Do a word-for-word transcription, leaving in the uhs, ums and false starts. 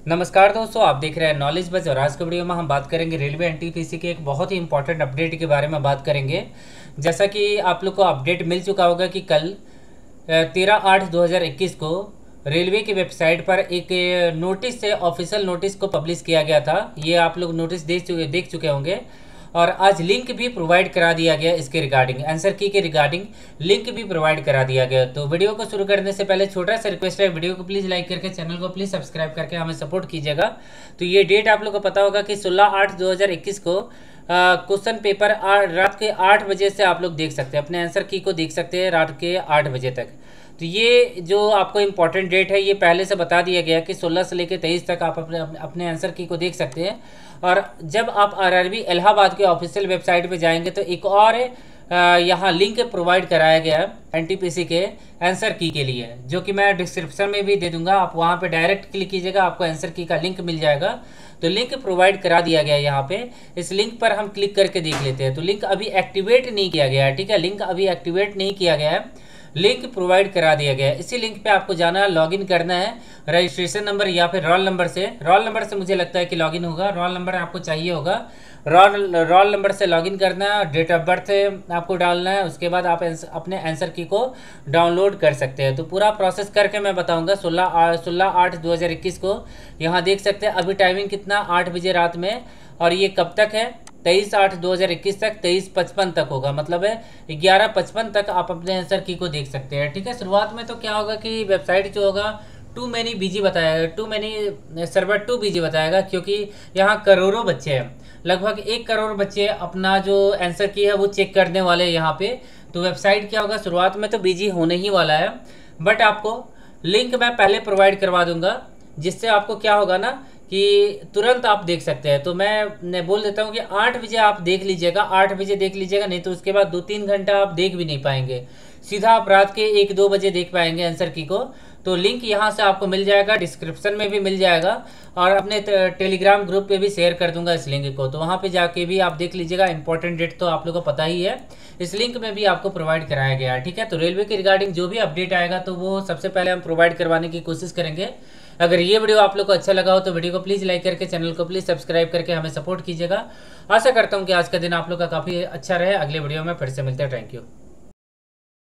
नमस्कार दोस्तों, आप देख रहे हैं नॉलेज बज और आज के वीडियो में हम बात करेंगे रेलवे एनटीपीसी के एक बहुत ही इंपॉर्टेंट अपडेट के बारे में बात करेंगे। जैसा कि आप लोग को अपडेट मिल चुका होगा कि कल तेरह आठ दो हज़ार इक्कीस को रेलवे की वेबसाइट पर एक नोटिस से ऑफिशियल नोटिस को पब्लिश किया गया था। ये आप लोग नोटिस देख चुके देख चुके होंगे और आज लिंक भी प्रोवाइड करा दिया गया। इसके रिगार्डिंग आंसर की के रिगार्डिंग लिंक भी प्रोवाइड करा दिया गया। तो वीडियो को शुरू करने से पहले छोटा सा रिक्वेस्ट है, वीडियो को प्लीज़ लाइक करके चैनल को प्लीज़ सब्सक्राइब करके हमें सपोर्ट कीजिएगा। तो ये डेट आप लोग को पता होगा कि सोलह आठ दो हज़ार इक्कीस को क्वेश्चन पेपर रात के आठ बजे से आप लोग देख सकते हैं, अपने आंसर की को देख सकते हैं रात के आठ बजे तक। तो ये जो आपको इम्पॉर्टेंट डेट है ये पहले से बता दिया गया कि सोलह से लेकर तेईस तक आप अपने अपने आंसर की को देख सकते हैं। और जब आप आरआरबी इलाहाबाद के ऑफिशियल वेबसाइट पे जाएंगे तो एक और यहाँ लिंक प्रोवाइड कराया गया है एनटीपीसी के आंसर की के लिए, जो कि मैं डिस्क्रिप्शन में भी दे दूंगा। आप वहाँ पे डायरेक्ट क्लिक कीजिएगा, आपको आंसर की का लिंक मिल जाएगा। तो लिंक प्रोवाइड करा दिया गया है यहाँ पे। इस लिंक पर हम क्लिक करके देख लेते हैं। तो लिंक अभी एक्टिवेट नहीं किया गया है, ठीक है। लिंक अभी एक्टिवेट नहीं किया गया है, लिंक प्रोवाइड करा दिया गया है। इसी लिंक पे आपको जाना है, लॉगिन करना है रजिस्ट्रेशन नंबर या फिर रोल नंबर से। रोल नंबर से मुझे लगता है कि लॉगिन होगा, रोल नंबर आपको चाहिए होगा। रोल रोल नंबर से लॉगिन करना है, डेट ऑफ बर्थ आपको डालना है। उसके बाद आप अपने आंसर की को डाउनलोड कर सकते हैं। तो पूरा प्रोसेस करके मैं बताऊंगा। सोलह सोलह आठ दो हज़ार इक्कीस को यहाँ देख सकते हैं। अभी टाइमिंग कितना, आठ बजे रात में, और ये कब तक है, तेईस आठ दो हज़ार इक्कीस तक, तेईस पचपन तक होगा। मतलब है ग्यारह पचपन तक आप अपने आंसर की को देख सकते हैं, ठीक है। शुरुआत में तो क्या होगा कि वेबसाइट जो होगा टू मैनी बीजी बताएगा, too many server too busy बताएगा, क्योंकि यहाँ करोड़ों बच्चे हैं, लगभग एक करोड़ बच्चे अपना जो आंसर की है वो चेक करने वाले हैं यहाँ पे। तो वेबसाइट क्या होगा, शुरुआत में तो बीजी होने ही वाला है, बट आपको लिंक मैं पहले प्रोवाइड करवा दूंगा, जिससे आपको क्या होगा ना कि तुरंत आप देख सकते हैं। तो मैं बोल देता हूँ कि आठ बजे आप देख लीजिएगा, आठ बजे देख लीजिएगा, नहीं तो उसके बाद दो तीन घंटा आप देख भी नहीं पाएंगे। सीधा आप रात के एक दो बजे देख पाएंगे आंसर की को। तो लिंक यहाँ से आपको मिल जाएगा, डिस्क्रिप्शन में भी मिल जाएगा, और अपने टेलीग्राम ग्रुप पे भी शेयर कर दूंगा इस लिंक को। तो वहाँ पे जाके भी आप देख लीजिएगा। इंपॉर्टेंट डेट तो आप लोगों को पता ही है, इस लिंक में भी आपको प्रोवाइड कराया गया है, ठीक है। तो रेलवे के रिगार्डिंग जो भी अपडेट आएगा तो वो सबसे पहले हम प्रोवाइड करवाने की कोशिश करेंगे। अगर ये वीडियो आप लोग को अच्छा लगा हो तो वीडियो को प्लीज़ लाइक करके चैनल को प्लीज़ सब्सक्राइब करके हमें सपोर्ट कीजिएगा। आशा करता हूँ कि आज का दिन आप लोग का काफ़ी अच्छा रहे। अगले वीडियो में फिर से मिलते हैं। Thank you.